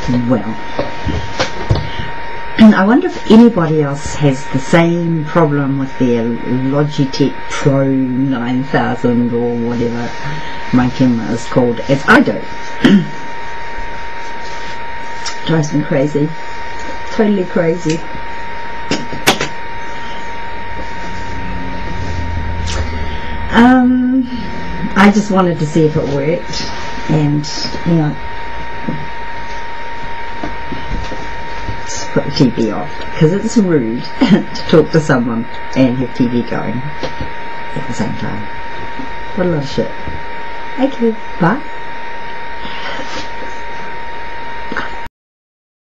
Well, I wonder if anybody else has the same problem with their Logitech Pro 9000 or whatever my camera is called as I do. Drives me crazy, totally crazy. I just wanted to see if it worked, and hang on, just put the TV off because it's rude to talk to someone and have TV going at the same time. What a lot of shit. Okay, bye.